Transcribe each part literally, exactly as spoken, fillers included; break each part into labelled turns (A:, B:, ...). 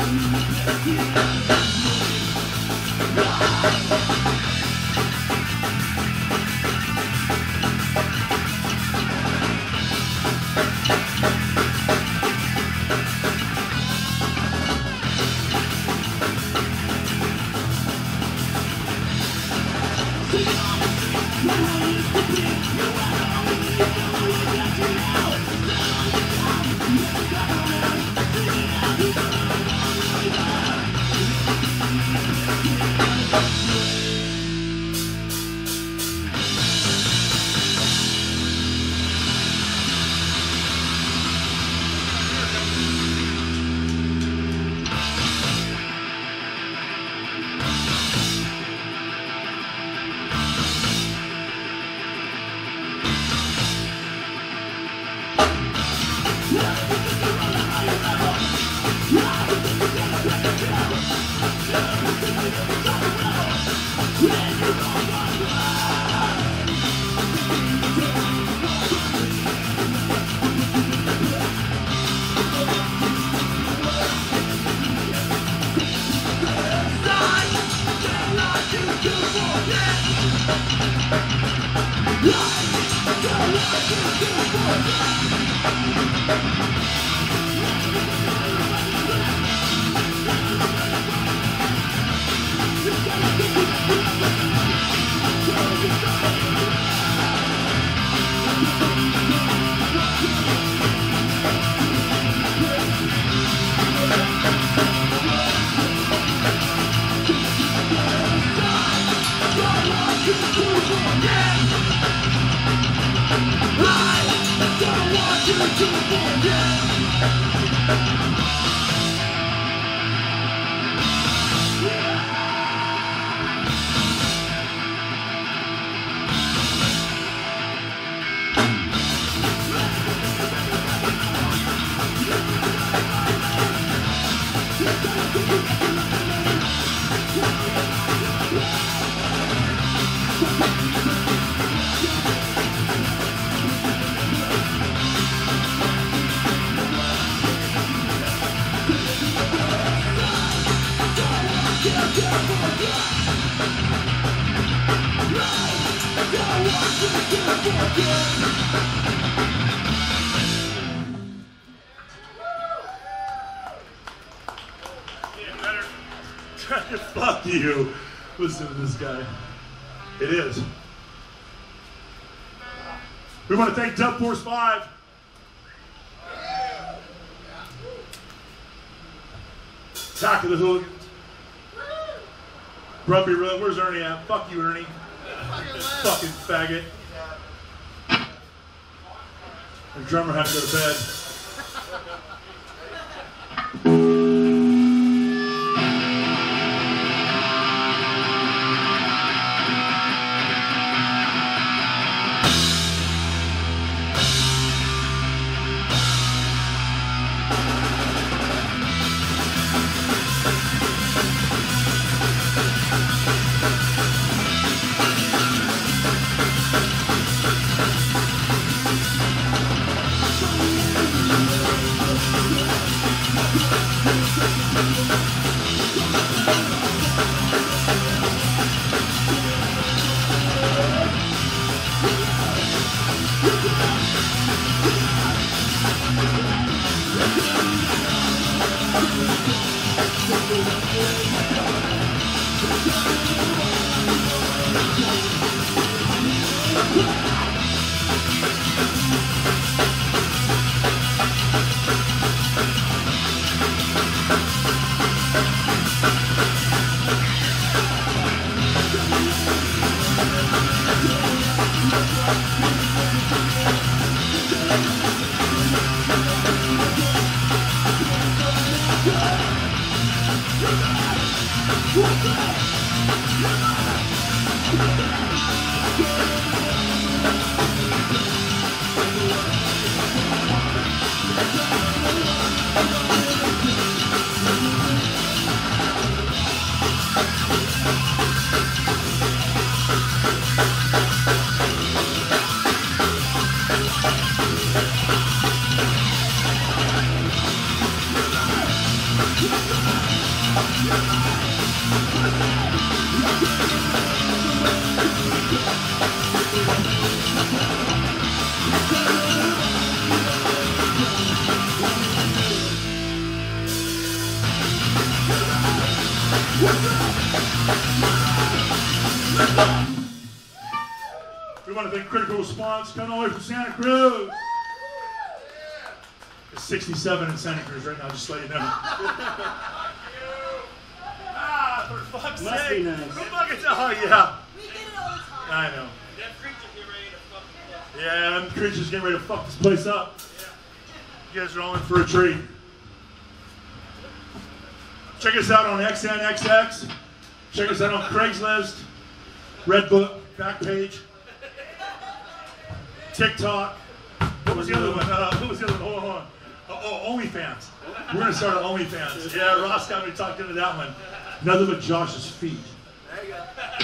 A: Fuck you. Listen to this guy. It is. We want to thank Dub Force five. Talk of the Hooligans. Grumpy Road. Where's Ernie at? Fuck you, Ernie. Fucking faggot. The drummer had to go to bed.
B: We'll be right back.
A: We want to thank Critical Response, coming all the way from Santa Cruz. It's sixty-seven in Santa Cruz right now, just to let you know. Ah, for fuck's
B: Must
A: sake.
B: be nice.
A: Who fucking, oh, yeah.
C: We get it all the time.
A: I know.
D: That creature get ready to fuck the place.
A: Yeah, them creatures getting ready to fuck this place up. You guys are all in for a treat. Check us out on X N X X. Check us out on Craigslist, Redbook, Backpage, TikTok. What was the other one? Uh, what was the other one? Hold on, hold on. Oh, oh, OnlyFans. We're going to start an OnlyFans. Yeah, Ross got me talked into that one. Nothing but Josh's feet.
D: There you go.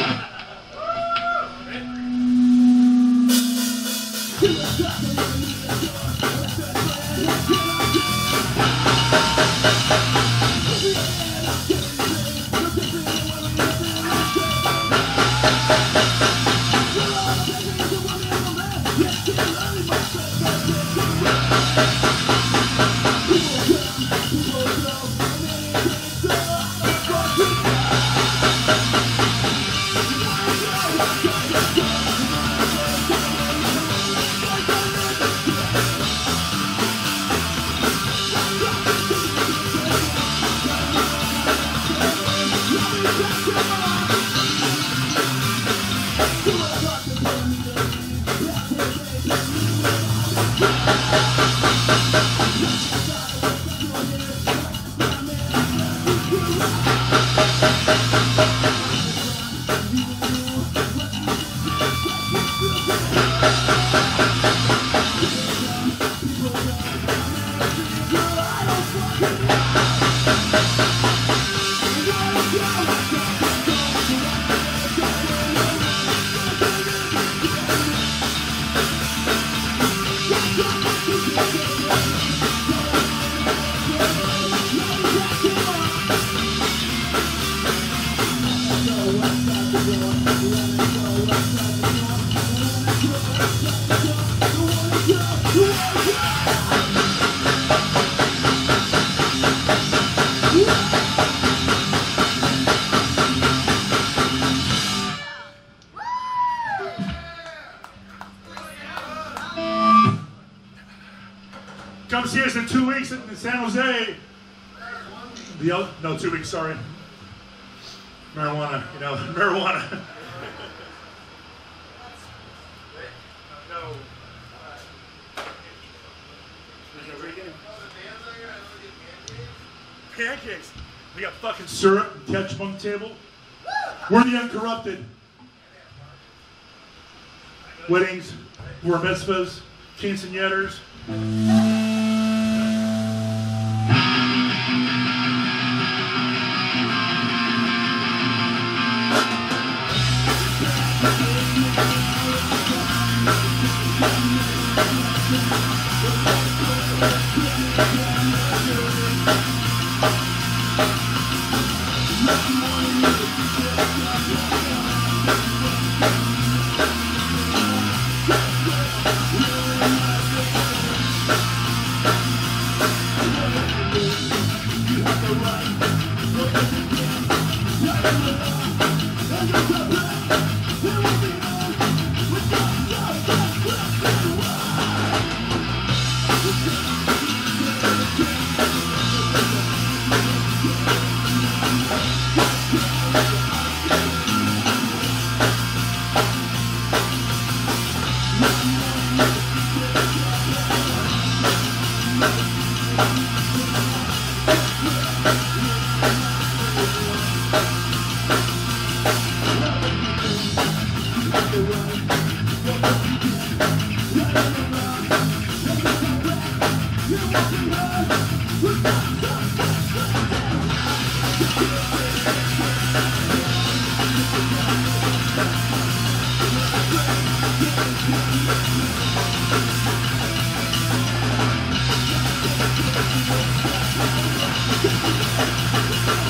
A: Come see us in two weeks in San Jose. The other, no, two weeks, sorry. Marijuana, you know, marijuana. Pancakes. We got fucking syrup and ketchup on the table. We're the Uncorrupted. Weddings, bar mitzvahs, quinceañeras.
E: We're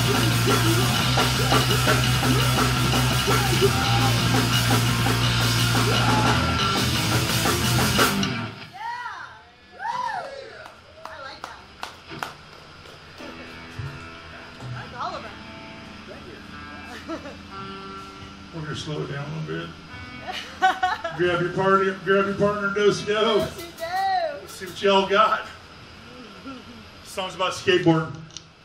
A: We're gonna slow it down a little bit. Grab your party, grab your partner, do-si-do. Let's see what y'all got. This song's about skateboarding.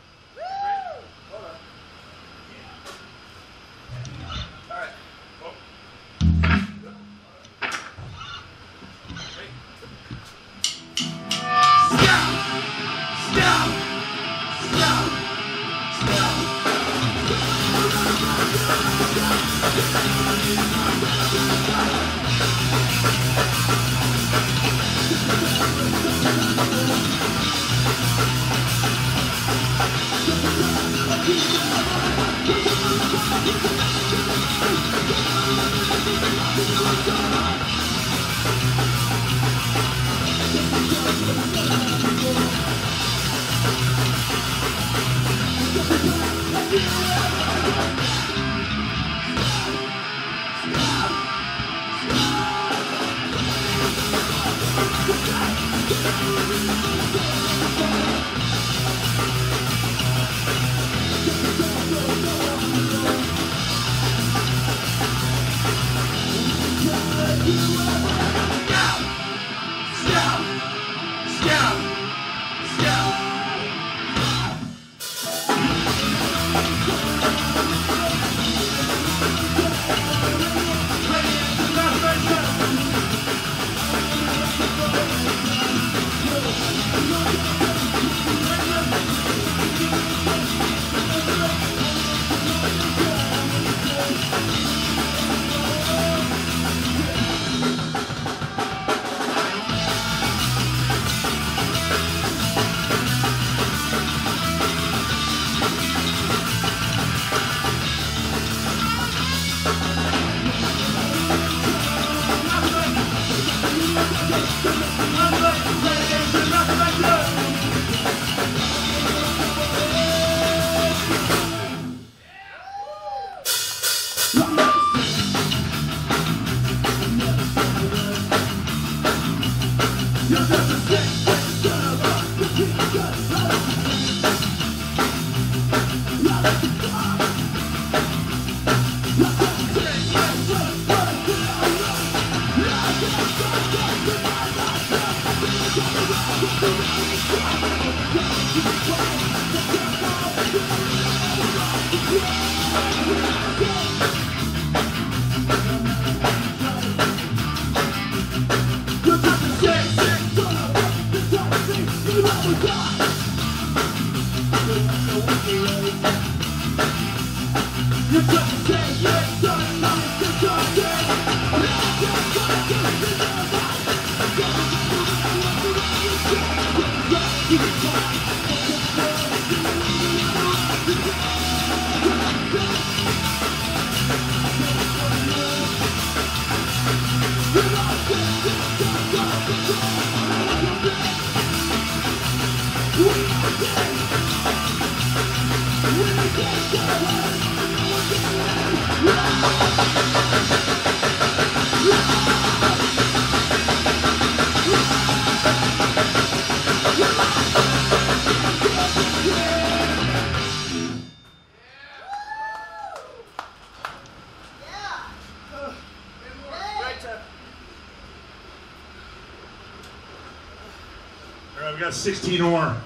A: All right, we got sixteen more. Yeah.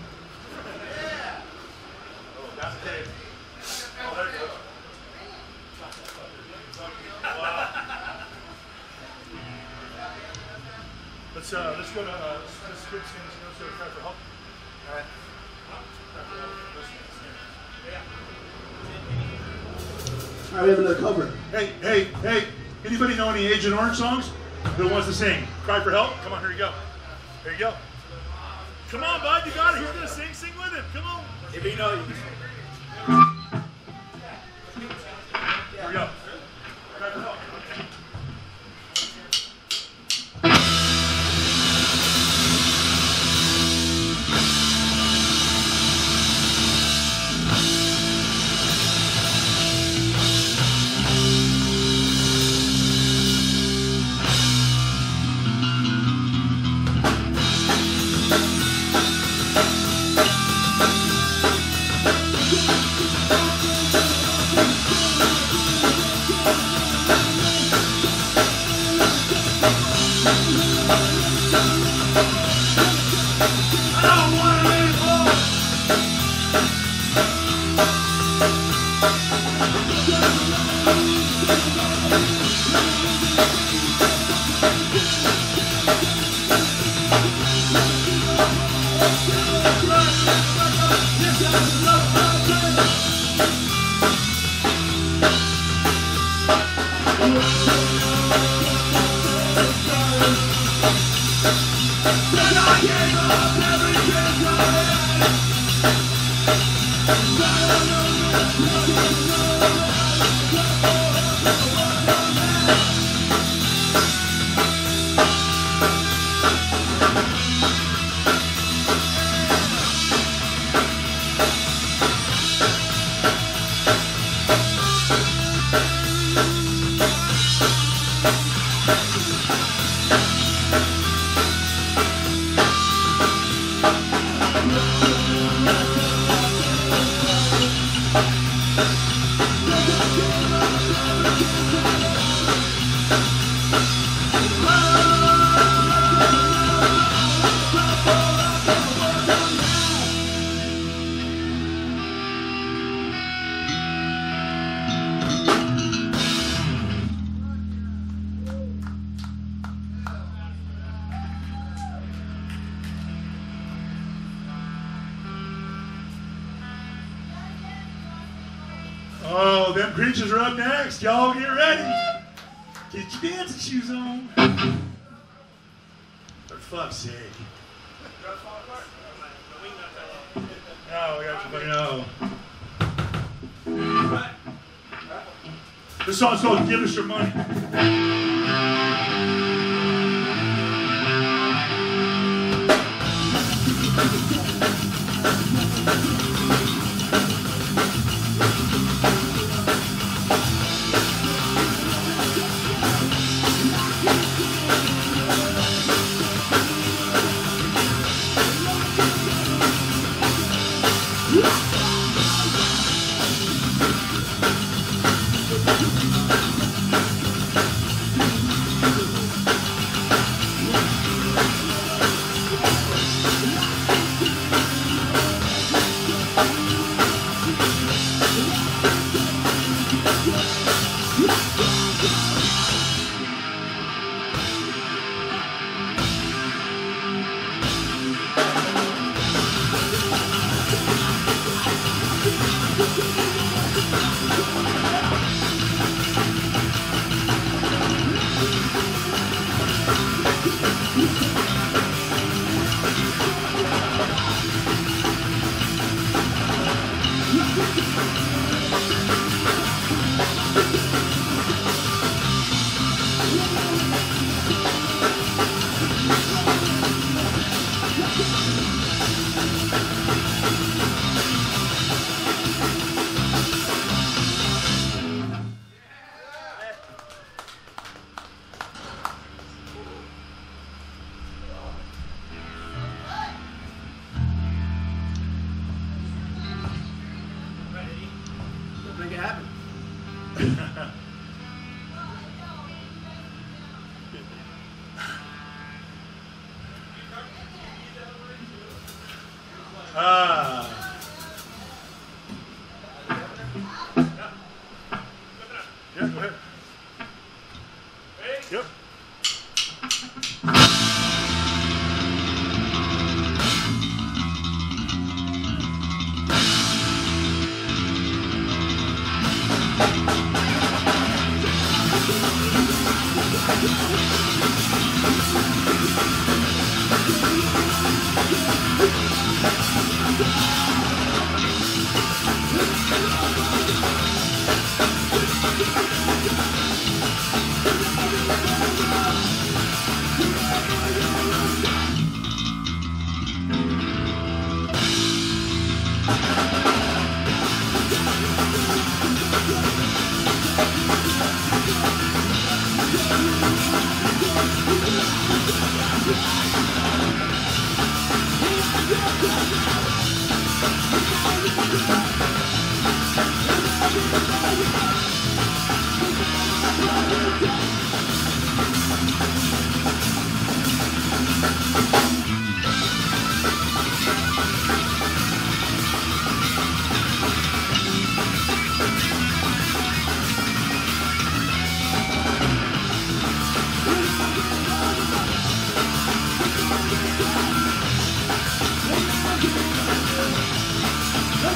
A: Oh, that's Dave. Oh, there you go. Wow. Let's uh, let's go to uh, let's, let's skip scenes. Let's go to Cry for Help. All right.
B: All right, we have another cover.
A: Hey, hey, hey! Anybody know any Agent Orange songs? Who wants to sing? Cry for Help? Come on, here you go. Here you go. Come on, bud, you got it. He's gonna sing. Sing with him. Come on.
D: If you know, you
A: Here we go. Cry for Help. Oh, them creatures are up next. Y'all get ready. Get your dancing shoes on. For fuck's sake. No, we got you. No. This song's called Give Us Your Money.
B: Make it happen.
A: Ah. Yeah, go ahead. Yep.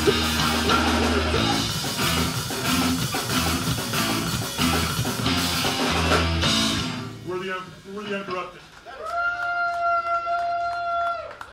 A: We're the, we're the Uncorrupted.